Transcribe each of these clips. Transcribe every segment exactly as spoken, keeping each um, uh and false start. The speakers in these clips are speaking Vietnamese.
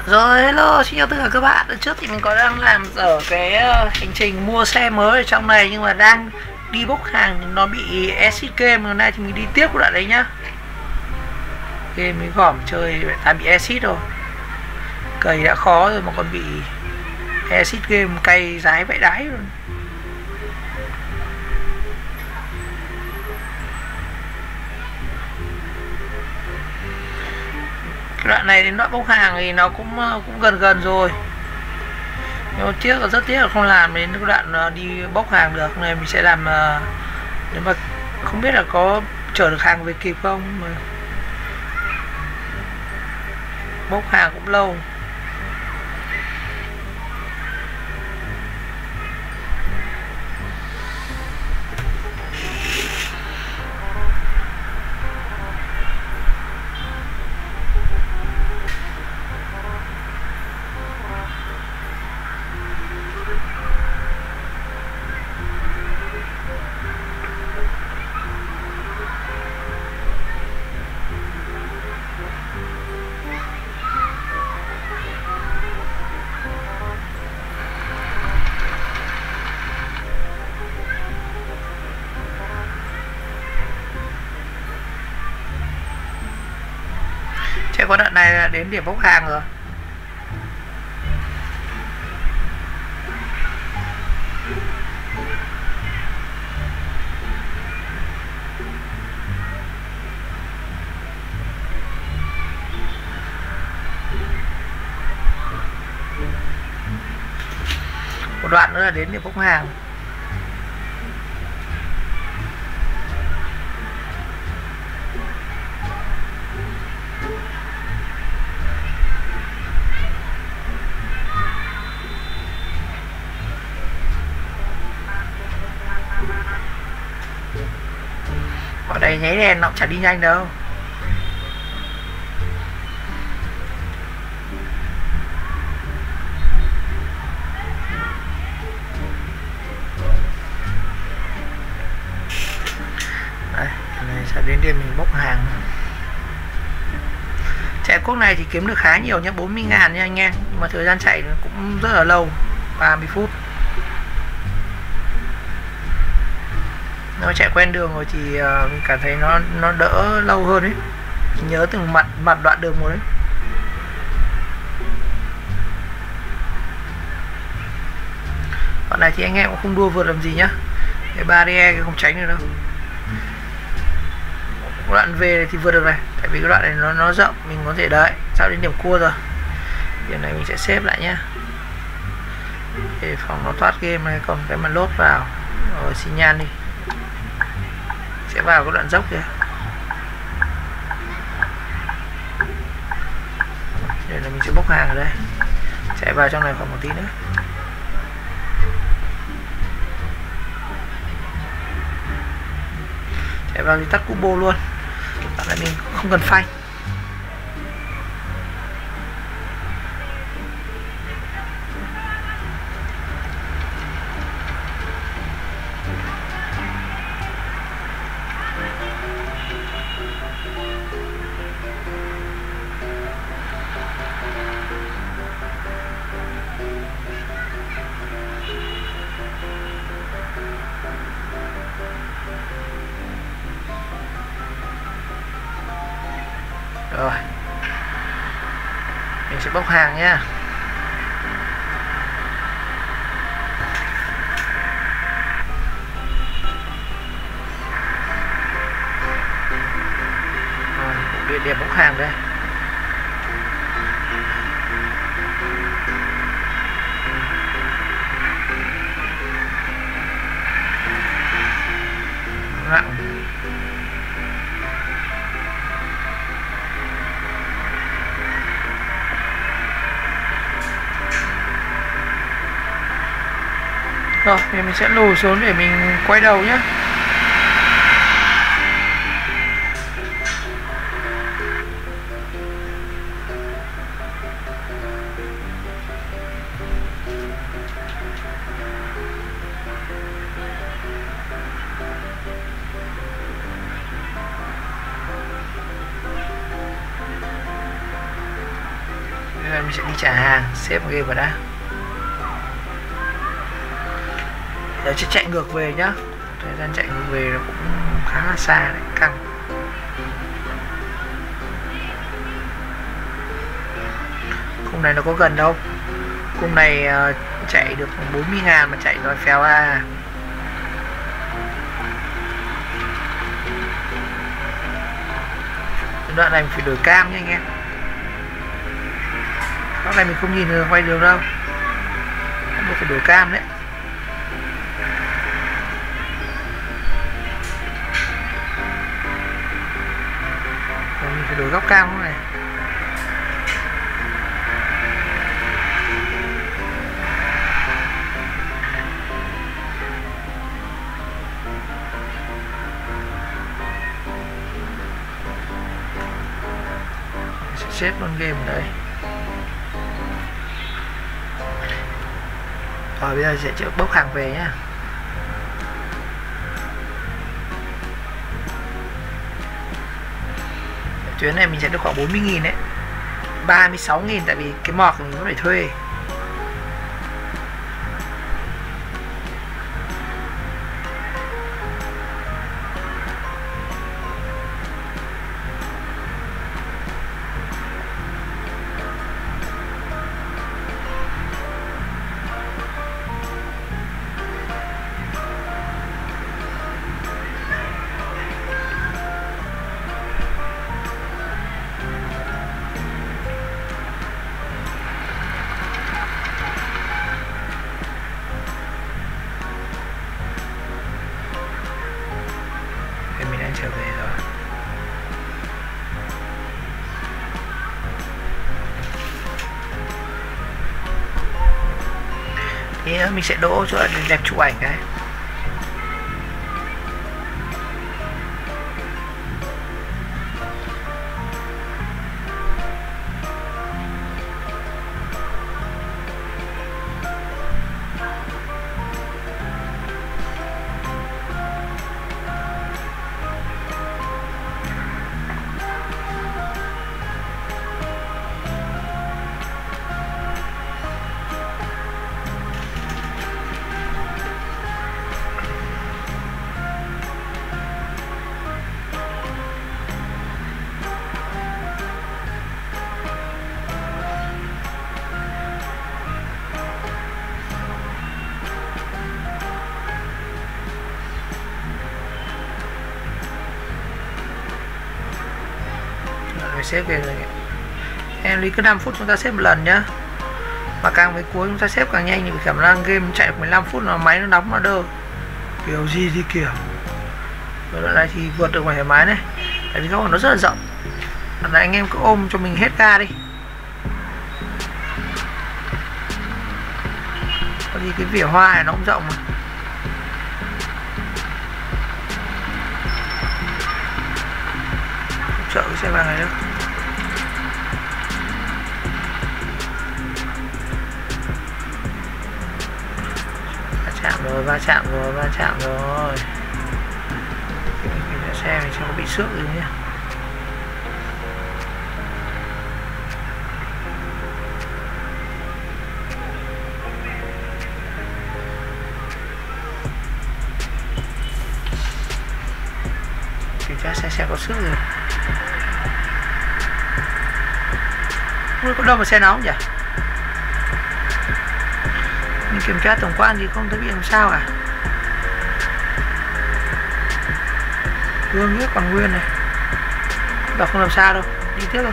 Rồi, hello, xin chào tất cả các bạn. Lần trước thì mình có đang làm ở cái uh, hành trình mua xe mới ở trong này, nhưng mà đang đi bốc hàng nó bị acid game. Hôm nay thì mình đi tiếp của đoạn đấy nhá. Game mới gỏm chơi đã bị acid rồi. Cày đã khó rồi mà còn bị acid game cay rái vãi đái rồi. Đoạn này đến đoạn bốc hàng thì nó cũng cũng gần gần rồi, nhưng mà tiếc là rất tiếc là không làm đến cái đoạn đi bốc hàng được. Này mình sẽ làm, nếu mà không biết là có chở được hàng về kịp không, mà bốc hàng cũng lâu. Chạy qua đoạn này là đến điểm bốc hàng rồi. Một đoạn nữa là đến điểm bốc hàng. Ở đây nháy đèn nó cũng chả đi nhanh đâu. Đây, này sẽ đến điểm mình bốc hàng. Chạy cuốc này thì kiếm được khá nhiều nhé, bốn mươi ngàn nha anh em. Nhưng mà thời gian chạy cũng rất là lâu, ba mươi phút. Nếu chạy quen đường rồi thì uh, mình cảm thấy nó nó đỡ lâu hơn đấy. Nhớ từng mặt mặt đoạn đường một đấy. Đoạn này thì anh em cũng không đua vượt làm gì nhá. Cái barrier không tránh được đâu. Đoạn về thì vượt được này, tại vì cái đoạn này nó nó rộng, mình có thể đợi. Sau đến điểm cua rồi, điểm này mình sẽ xếp lại nhá, để phòng nó thoát game này. Còn cái mà lốt vào rồi xi nhan đi, sẽ vào cái đoạn dốc kìa. Để là mình sẽ bốc hàng ở đây, chạy vào trong này khoảng một tí nữa. Chạy vào thì tắt combo luôn, đoạn này mình không cần phanh. Rồi, mình sẽ bốc hàng nhá. Rồi, địa điểm bốc hàng đây. Nặng. Rồi thì mình sẽ lùi xuống để mình quay đầu nhé. mình sẽ đi trả hàng, xếp game vào đã. Giờ sẽ chạy ngược về nhá. Thời gian chạy ngược về nó cũng khá là xa đấy, căng. Khung này nó có gần đâu. Khung này uh, chạy được bốn mươi ngàn mà chạy nói phèo à. Đoạn này mình phải đổi cam nha anh em. Đoạn này mình không nhìn được quay đường đâu, mình phải đổi cam đấy. Rồi mình phải đổi góc cam này. Xếp luôn game ở đây. Rồi bây giờ sẽ chịu bốc hàng về nhá. Chuyến này mình sẽ được khoảng bốn mươi nghìn đấy, ba mươi sáu nghìn tại vì cái mọc mình vẫn phải thuê. Trở về rồi. Thì mình sẽ đỗ chỗ đẹp chụp ảnh cái. Xếp về rồi. Em đi cứ năm phút chúng ta xếp một lần nhá. Mà càng về cuối chúng ta xếp càng nhanh thì khả năng game chạy được mười lăm phút là máy nó nóng nó đơ. Kiểu gì thì kiểu. Rồi đoạn này thì vượt được thoải mái này. Tại vì góc nó rất là rộng. Đoạn này anh em cứ ôm cho mình hết ga đi. Có gì cái vỉa hoa này nó cũng rộng mà. Không sợ cái xe vàng này đâu. Chạm rồi, va chạm rồi, va chạm rồi. Cái xe này cho nó bị xước rồi nhé. Kiểm tra xe xe có xước rồi. Không biết có đâu mà xe nóng nhỉ? Mình kiểm tra tổng quan thì không thấy bị làm sao cả. Gương nhất còn nguyên này, đọc không làm sao đâu, đi tiếp thôi.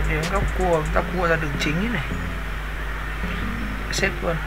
đến góc cua, ta cua ra đường chính như này, xếp luôn.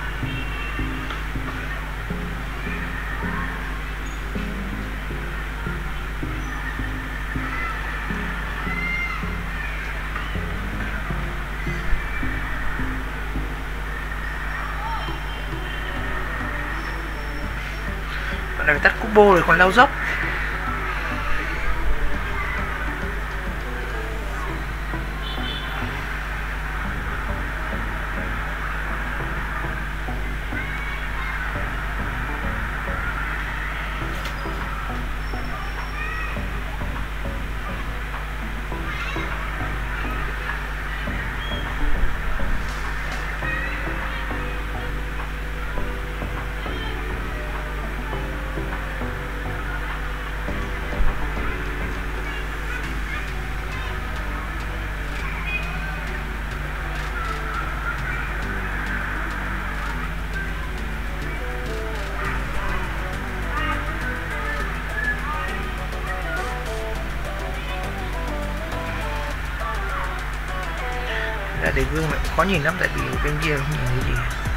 Bạn này tắt combo rồi còn leo dốc. Là để gương lại khó nhìn lắm, tại vì bên kia không nhìn thấy gì.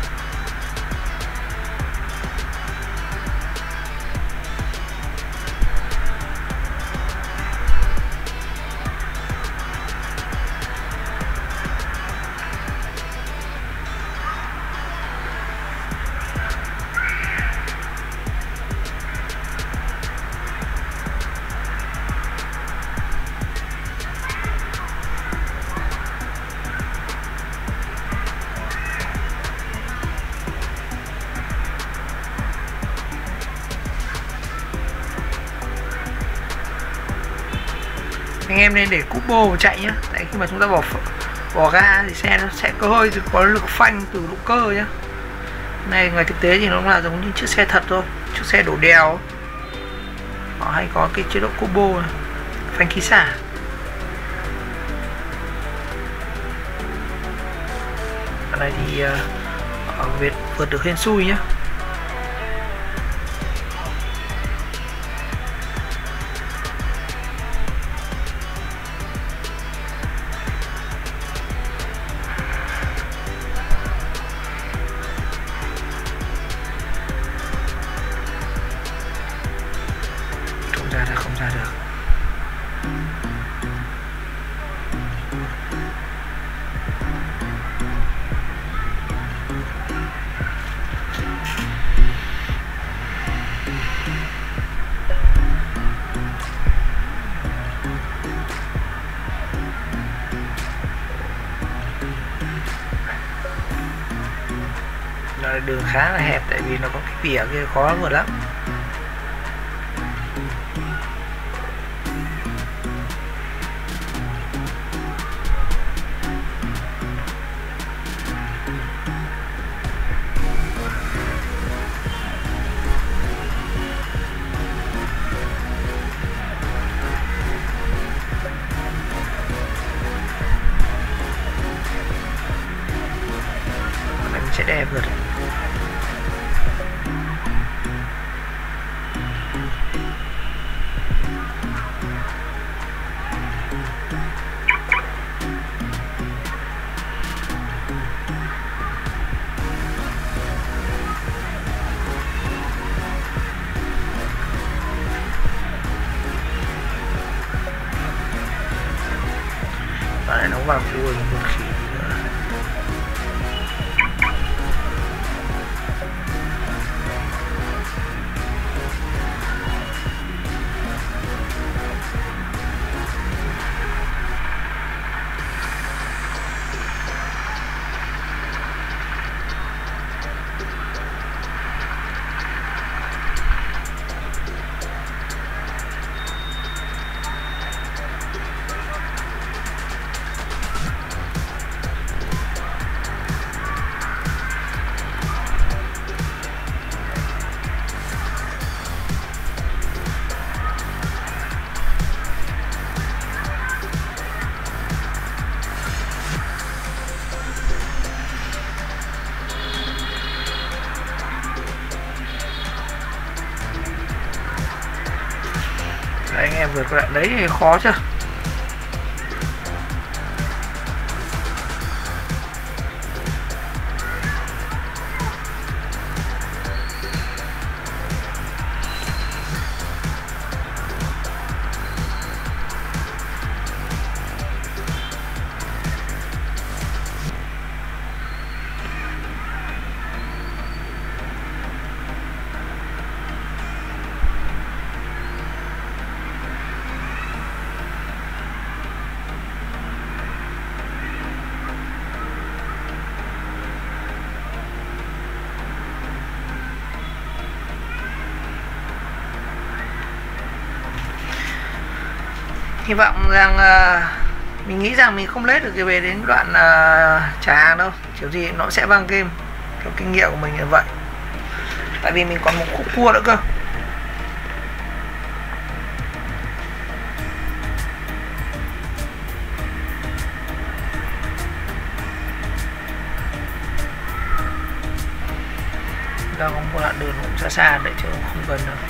Anh em nên để cubo mà chạy nhá, tại khi mà chúng ta bỏ bỏ ga thì xe nó sẽ có hơi có lực phanh từ động cơ nhá. Này ngoài thực tế thì nó là giống như chiếc xe thật thôi, chiếc xe đổ đèo họ hay có cái chế độ cubo này, phanh khí xả. Cái này thì uh, vượt vượt được hên xui nhá. Ra là không ra được. Đường khá là hẹp, tại vì nó có cái vỉa kia khó vượt lắm. Mình sẽ đè vượt. Bạn này nó vào cua một khí nữa. Đấy, anh em vượt qua đoạn đấy thì khó chưa. Hy vọng rằng uh, mình nghĩ rằng mình không lết được về đến đoạn uh, trả hàng đâu, kiểu gì nó sẽ văng game. Theo kinh nghiệm của mình như vậy, tại vì mình còn một khúc cua nữa cơ. Đang có một đoạn đường cũng xa xa đấy chứ không gần đâu.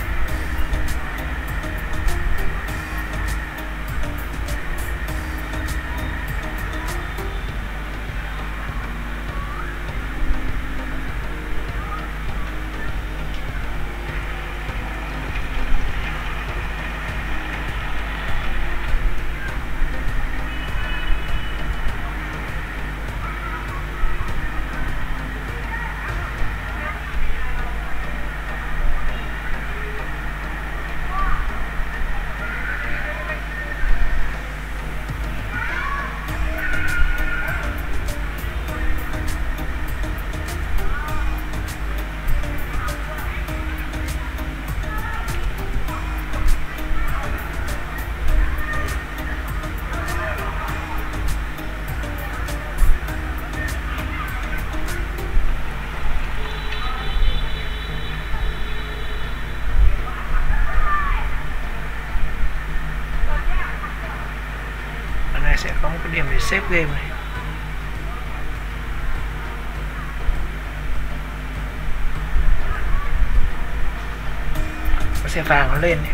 Sẽ có một cái điểm để save game này. Có xe vàng nó lên này.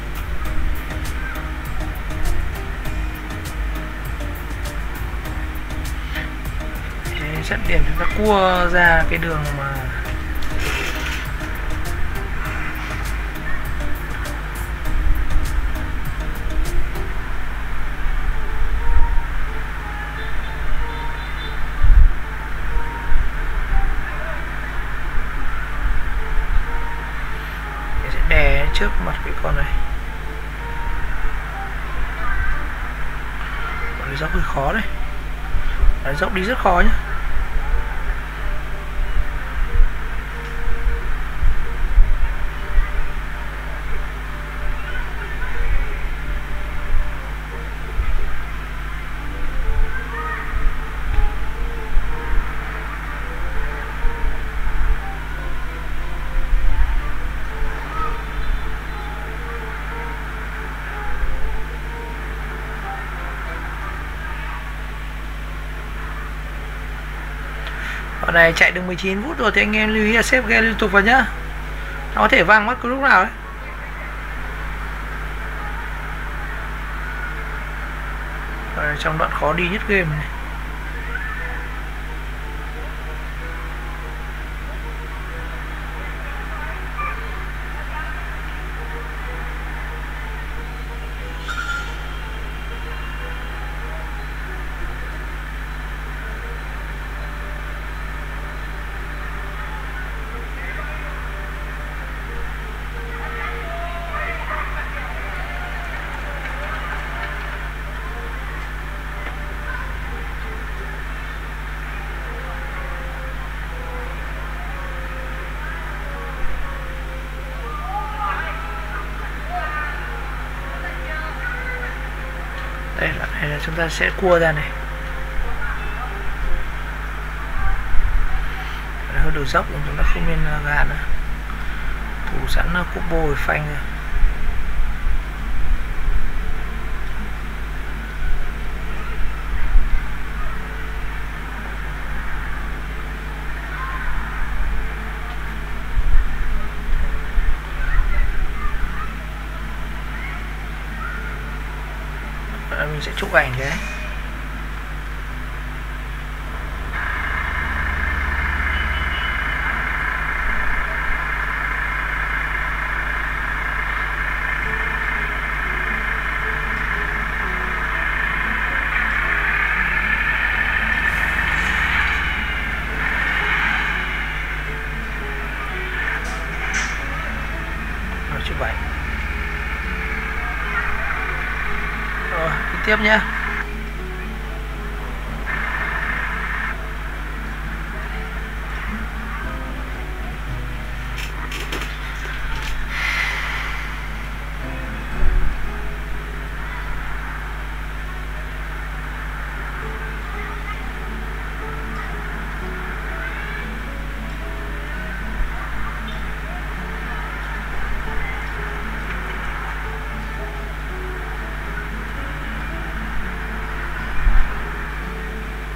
Thế dẫn điểm chúng ta cua ra cái đường mà trước mặt cái con này. Con này dốc hơi khó đấy. Đấy, dốc đi rất khó nhá. Con này chạy được mười chín phút rồi thì anh em lưu ý là xếp ghe liên tục vào nhá. Nó có thể văng mất cứ lúc nào đấy. Ở trong đoạn khó đi nhất game này. Đây là, này là chúng ta sẽ cua ra này. Hơi độ dốc chúng ta không nên gạt nữa. Thủ sẵn combo rồi phanh rồi. Mình sẽ chụp ảnh cái rồi chụp ảnh. Rồi đi tiếp nhá.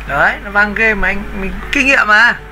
Đấy, nó văng game mà anh mình kinh nghiệm mà.